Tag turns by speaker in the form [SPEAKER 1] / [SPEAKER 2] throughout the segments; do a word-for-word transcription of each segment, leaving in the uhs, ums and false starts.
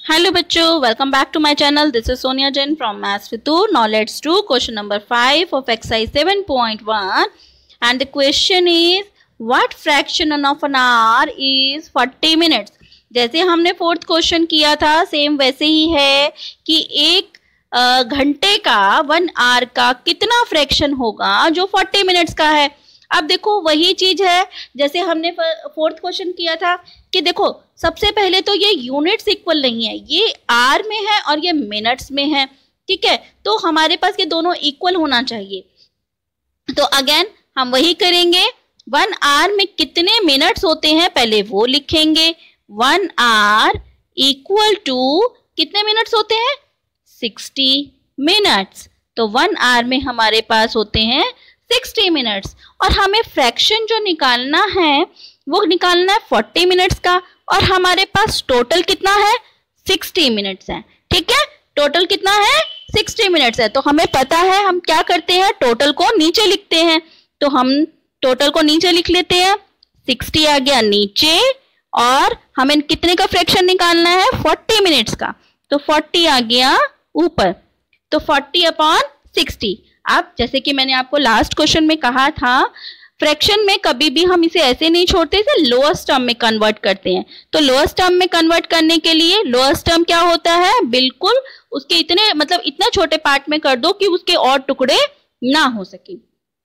[SPEAKER 1] Hello बच्चों, welcome back to my channel. This is Sonia Jain from Maths with You. Now let's do question number five of exercise seven point one, and the question is what fraction of an hour is forty minutes. जैसे हमने fourth question किया था same वैसे ही है कि एक घंटे का वन आवर का कितना फ्रैक्शन होगा जो फोर्टी मिनट्स का है। अब देखो वही चीज है जैसे हमने फोर्थ क्वेश्चन किया था कि देखो सबसे पहले तो ये यूनिट्स इक्वल नहीं है, ये आर में है और ये मिनट्स में है, ठीक है। तो हमारे पास ये दोनों इक्वल होना चाहिए। तो अगेन हम वही करेंगे, वन आवर में कितने मिनट्स होते हैं पहले वो लिखेंगे। वन आवर इक्वल टू कितने मिनट्स होते हैं, सिक्सटी मिनट्स। तो वन आवर में हमारे पास होते हैं सिक्सटी मिनट्स और हमें फ्रैक्शन जो निकालना है वो निकालना है फोर्टी मिनट्स का और हमारे पास टोटल कितना है, सिक्सटी मिनट्स है, ठीक है। टोटल कितना है, सिक्सटी मिनट्स है। तो हमें पता है हम क्या करते हैं, टोटल को नीचे लिखते हैं। तो हम टोटल को नीचे लिख लेते हैं, सिक्सटी आ गया नीचे और हमें कितने का फ्रैक्शन निकालना है, फोर्टी मिनट्स का। तो फोर्टी आ गया ऊपर, तो फोर्टी अपॉन सिक्सटी। अब जैसे कि मैंने आपको लास्ट क्वेश्चन में कहा था, फ्रैक्शन में कभी भी हम इसे ऐसे नहीं छोड़ते, इसे लोएस्ट टर्म में कन्वर्ट करते हैं। तो लोएस्ट टर्म में कन्वर्ट करने के लिए लोएस्ट टर्म क्या होता है, बिल्कुल उसके इतने मतलब इतना छोटे पार्ट में कर दो कि उसके और टुकड़े ना हो सके।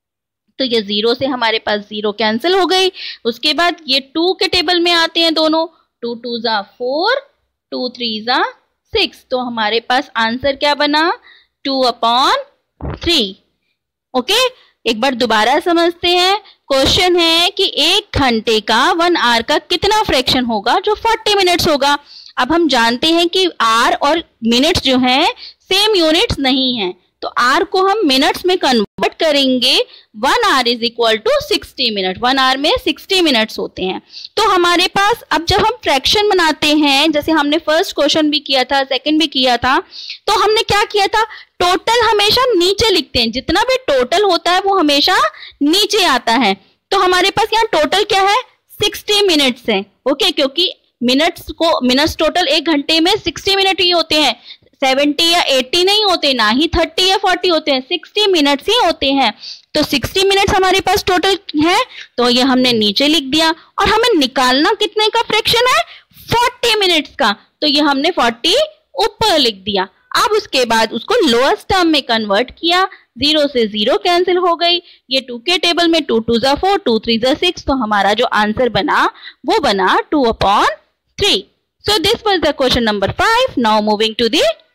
[SPEAKER 1] तो ये जीरो से हमारे पास जीरो कैंसिल हो गई। उसके बाद ये टू के टेबल में आते हैं दोनों, टू टू जा फोर, टू थ्री जा सिक्स। तो हमारे पास आंसर क्या बना, टू अपॉन थ्री। ओके, एक बार दोबारा समझते हैं। क्वेश्चन है कि एक घंटे का वन आवर का कितना फ्रैक्शन होगा जो फोर्टी मिनट्स होगा। अब हम जानते हैं कि आर और मिनट्स जो है सेम यूनिट्स नहीं है, तो आर को हम मिनट्स में कन्वर्ट करेंगे। One hour is equal to sixty minute, one hour में सिक्सटी मिनट्स होते हैं। तो हमारे पास अब जब हम फ्रैक्शन बनाते हैं, जैसे हमने फर्स्ट क्वेश्चन भी किया था, सेकंड भी किया था, तो हमने क्या किया था, टोटल हमेशा नीचे लिखते हैं। जितना भी टोटल होता है वो हमेशा नीचे आता है। तो हमारे पास यहाँ टोटल क्या है, सिक्सटी मिनट्स है। ओके, क्योंकि मिनट्स को मिनट्स टोटल एक घंटे में सिक्सटी मिनट ही होते हैं, सेवेंटी या एटी नहीं होते, ना ही थर्टी या फोर्टी होते हैं, सिक्सटी मिनट्स ही होते हैं। तो सिक्सटी मिनट्स हमारे पास टोटल है, तो ये हमने नीचे लिख दिया। और हमें निकालना कितने का फ्रैक्शन है, फोर्टी मिनट्स का, तो ये हमने फोर्टी ऊपर लिख दिया। अब उसके बाद उसको लोएस्ट टर्म में कन्वर्ट किया, जीरो से जीरो कैंसिल हो गई। ये टू के टेबल में टू टू जा फोर, टू थ्री जा सिक्स। तो हमारा जो आंसर बना वो बना two upon three. So this was the question number five. Now moving to the